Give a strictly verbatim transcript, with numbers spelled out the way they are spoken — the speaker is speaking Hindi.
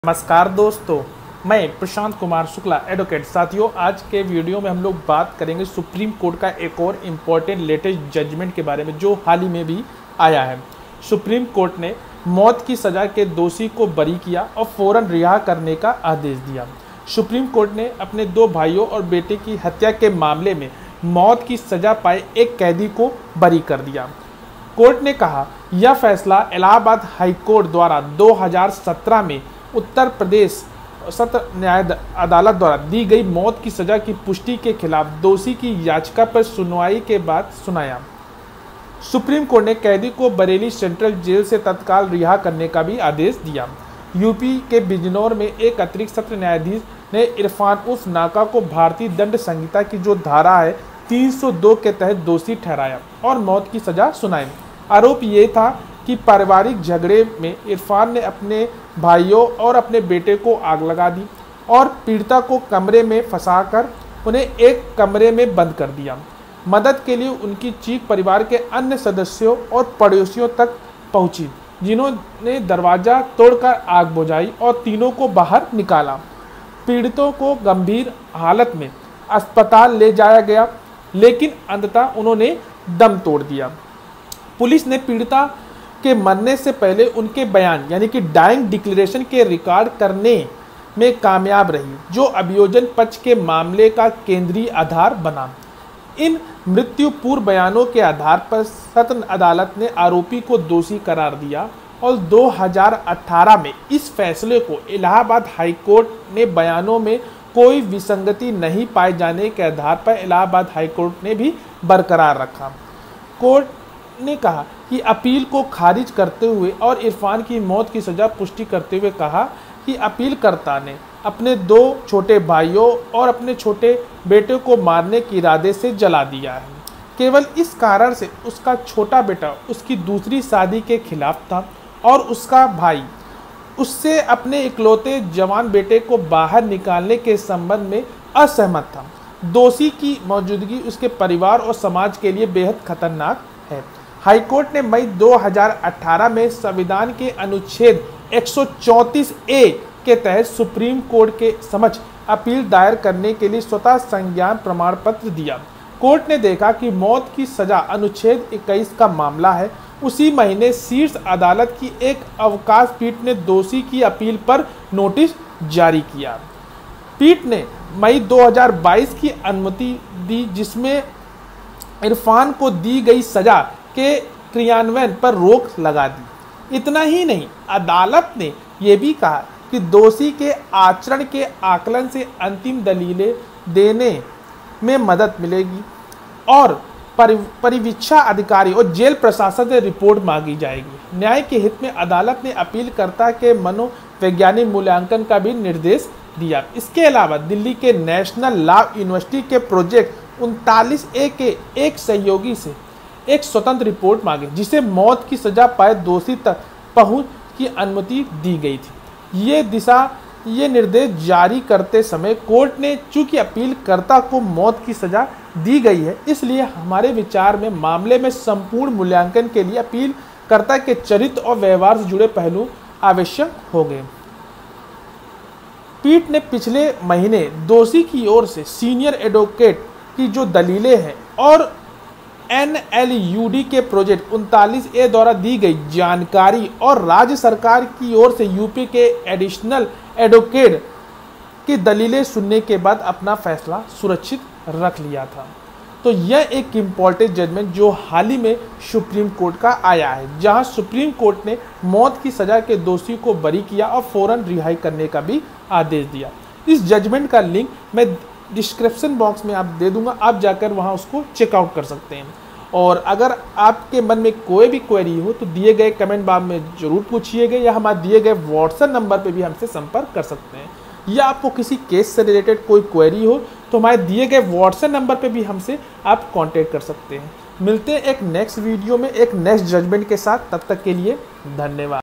नमस्कार दोस्तों, मैं प्रशांत कुमार शुक्ला एडवोकेट। साथियों, आज के वीडियो में हम लोग बात करेंगे सुप्रीम कोर्ट का एक और इम्पॉर्टेंट लेटेस्ट जजमेंट के बारे में जो हाल ही में भी आया है। सुप्रीम कोर्ट ने मौत की सज़ा के दोषी को बरी किया और फौरन रिहा करने का आदेश दिया। सुप्रीम कोर्ट ने अपने दो भाइयों और बेटे की हत्या के मामले में मौत की सज़ा पाए एक कैदी को बरी कर दिया। कोर्ट ने कहा, यह फैसला इलाहाबाद हाई कोर्ट द्वारा दो हज़ार सत्रह में उत्तर प्रदेश सत्र न्याय अदालत द्वारा दी गई मौत की सज़ा की पुष्टि के खिलाफ दोषी की याचिका पर सुनवाई के बाद सुनाया। सुप्रीम कोर्ट ने कैदी को बरेली सेंट्रल जेल से तत्काल रिहा करने का भी आदेश दिया। यूपी के बिजनौर में एक अतिरिक्त सत्र न्यायाधीश ने इरफान उर्फ नाका को भारतीय दंड संहिता की जो धारा है तीन सौ दो के तहत दोषी ठहराया और मौत की सज़ा सुनाई। आरोप ये था कि पारिवारिक झगड़े में इरफान ने अपने भाइयों और अपने बेटे को आग लगा दी और पीड़िता को कमरे में फंसाकर उन्हें एक कमरे में बंद कर दिया। मदद के लिए उनकी चीख परिवार के अन्य सदस्यों और पड़ोसियों तक पहुंची, जिन्होंने दरवाज़ा तोड़कर आग बुझाई और तीनों को बाहर निकाला। पीड़ितों को गंभीर हालत में अस्पताल ले जाया गया, लेकिन अंततः उन्होंने दम तोड़ दिया। पुलिस ने पीड़िता के मरने से पहले उनके बयान यानी कि डाइंग डिक्लेरेशन के रिकॉर्ड करने में कामयाब रही, जो अभियोजन पक्ष के मामले का केंद्रीय आधार बना। इन मृत्यु पूर्व बयानों के आधार पर सत्र अदालत ने आरोपी को दोषी करार दिया और दो हज़ार अठारह में इस फैसले को इलाहाबाद हाई कोर्ट ने बयानों में कोई विसंगति नहीं पाए जाने के आधार पर इलाहाबाद हाई कोर्ट ने भी बरकरार रखा। कोर्ट ने कहा कि अपील को खारिज करते हुए और इरफान की मौत की सज़ा पुष्टि करते हुए कहा कि अपीलकर्ता ने अपने दो छोटे भाइयों और अपने छोटे बेटे को मारने के इरादे से जला दिया है। केवल इस कारण से उसका छोटा बेटा उसकी दूसरी शादी के खिलाफ था और उसका भाई उससे अपने इकलौते जवान बेटे को बाहर निकालने के संबंध में असहमत था। दोषी की मौजूदगी उसके परिवार और समाज के लिए बेहद खतरनाक है। हाईकोर्ट ने मई दो हज़ार अठारह में संविधान के अनुच्छेद एक सौ चौंतीस ए के तहत सुप्रीम कोर्ट के समक्ष अपील दायर करने के लिए स्वतः संज्ञान प्रमाण पत्र दिया। कोर्ट ने देखा कि मौत की सजा अनुच्छेद इक्कीस का मामला है। उसी महीने शीर्ष अदालत की एक अवकाश पीठ ने दोषी की अपील पर नोटिस जारी किया। पीठ ने मई दो हज़ार बाईस की अनुमति दी, जिसमें इरफान को दी गई सजा के क्रियान्वयन पर रोक लगा दी। इतना ही नहीं, अदालत ने यह भी कहा कि दोषी के आचरण के आकलन से अंतिम दलीलें देने में मदद मिलेगी और परि परिवीक्षा अधिकारी और जेल प्रशासन से रिपोर्ट मांगी जाएगी। न्याय के हित में अदालत ने अपीलकर्ता के मनोवैज्ञानिक मूल्यांकन का भी निर्देश दिया। इसके अलावा दिल्ली के नेशनल लॉ यूनिवर्सिटी के प्रोजेक्ट उनतालीस ए के एक सहयोगी से एक स्वतंत्र रिपोर्ट मांगी, जिसे मौत की सजा पाए दोषी तक पहुंच की अनुमति दी गई थी। ये दिशा ये निर्देश जारी करते समय कोर्ट ने चूंकि अपीलकर्ता को मौत की सजा दी गई है, इसलिए हमारे विचार में मामले में संपूर्ण मूल्यांकन के लिए अपीलकर्ता के चरित्र और व्यवहार से जुड़े पहलू आवश्यक हो गए। पीठ ने पिछले महीने दोषी की ओर से सीनियर एडवोकेट की जो दलीलें हैं और एन एल यू डी के प्रोजेक्ट उनतालीस ए द्वारा दी गई जानकारी और राज्य सरकार की ओर से यूपी के एडिशनल एडवोकेट की दलीलें सुनने के बाद अपना फैसला सुरक्षित रख लिया था। तो यह एक इम्पॉर्टेंट जजमेंट जो हाल ही में सुप्रीम कोर्ट का आया है, जहां सुप्रीम कोर्ट ने मौत की सज़ा के दोषी को बरी किया और फौरन रिहाई करने का भी आदेश दिया। इस जजमेंट का लिंक मैं डिस्क्रिप्शन बॉक्स में आप दे दूंगा, आप जाकर वहां उसको चेकआउट कर सकते हैं। और अगर आपके मन में कोई भी क्वेरी हो तो दिए गए कमेंट बॉक्स में ज़रूर पूछिएगा, या हमारे दिए गए व्हाट्सएप नंबर पे भी हमसे संपर्क कर सकते हैं। या आपको किसी केस से रिलेटेड कोई क्वेरी हो तो हमारे दिए गए व्हाट्सएप नंबर पे भी हमसे आप कांटेक्ट कर सकते हैं। मिलते हैं एक नेक्स्ट वीडियो में एक नेक्स्ट जजमेंट के साथ, तब तक के लिए धन्यवाद।